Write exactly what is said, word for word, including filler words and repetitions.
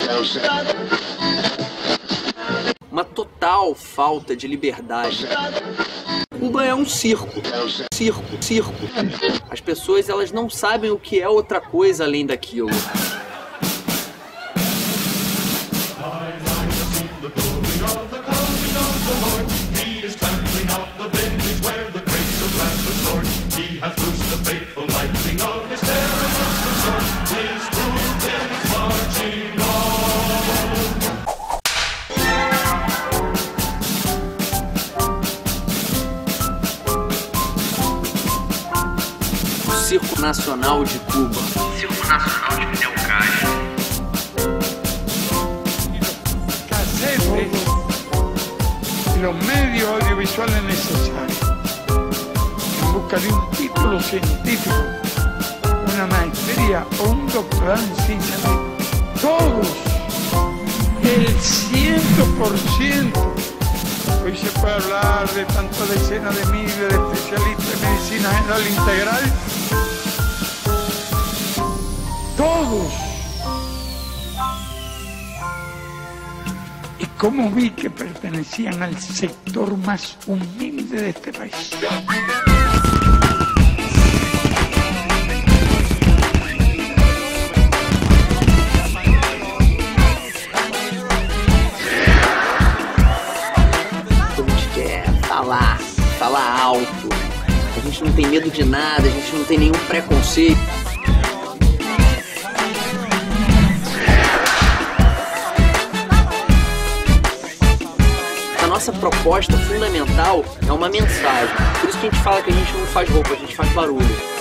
Uma total falta de liberdade. Cuba é um circo, circo, circo. As pessoas, elas não sabem o que é outra coisa além daquilo. Circo Nacional de Cuba. Circo Nacional de Fidel Castro. Escasez de los medios audiovisuales necesarios en busca de un título científico, una maestría o un doctorado en ciencias. Todos, el ciento por ciento. Hoy se puede hablar de tantas decenas de miles de especialistas en medicina general integral. Todos. Y cómo vi que pertenecían al sector más humilde de este país. Falar, falar alto. A gente não tem medo de nada, a gente não tem nenhum preconceito. A nossa proposta fundamental é uma mensagem. Por isso que a gente fala que a gente não faz roupa, a gente faz barulho.